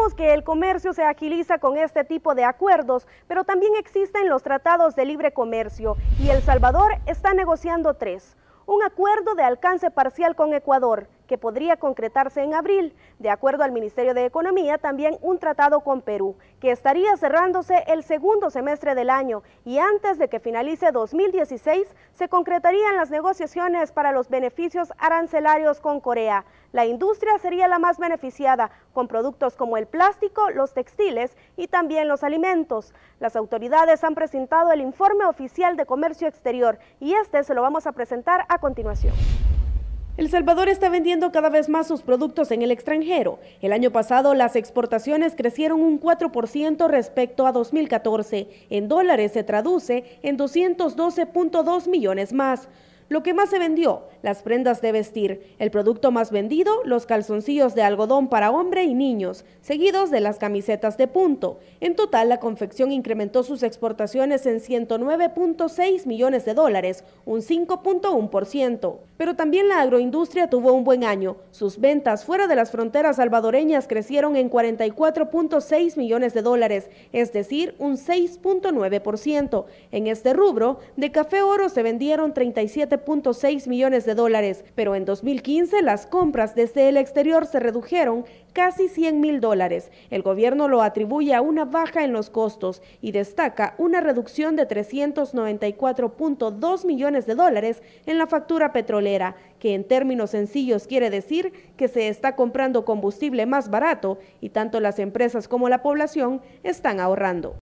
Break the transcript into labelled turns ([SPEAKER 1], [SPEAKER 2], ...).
[SPEAKER 1] Sabemos que el comercio se agiliza con este tipo de acuerdos, pero también existen los tratados de libre comercio y El Salvador está negociando 3. Un acuerdo de alcance parcial con Ecuador, que podría concretarse en abril. De acuerdo al Ministerio de Economía, también un tratado con Perú, que estaría cerrándose el segundo semestre del año y antes de que finalice 2016 se concretarían las negociaciones para los beneficios arancelarios con Corea. La industria sería la más beneficiada, con productos como el plástico, los textiles y también los alimentos. Las autoridades han presentado el informe oficial de comercio exterior y este se lo vamos a presentar a continuación. El Salvador está vendiendo cada vez más sus productos en el extranjero. El año pasado las exportaciones crecieron un 4% respecto a 2014. En dólares se traduce en 212.2 millones más. Lo que más se vendió, las prendas de vestir. El producto más vendido, los calzoncillos de algodón para hombre y niños, seguidos de las camisetas de punto. En total, la confección incrementó sus exportaciones en 109.6 millones de dólares, un 5.1%. Pero también la agroindustria tuvo un buen año. Sus ventas fuera de las fronteras salvadoreñas crecieron en 44.6 millones de dólares, es decir, un 6.9%. En este rubro, de café oro se vendieron 37.6 millones de dólares, pero en 2015 las compras desde el exterior se redujeron casi 100.000 dólares. El gobierno lo atribuye a una baja en los costos y destaca una reducción de 394.2 millones de dólares en la factura petrolera, que en términos sencillos quiere decir que se está comprando combustible más barato y tanto las empresas como la población están ahorrando.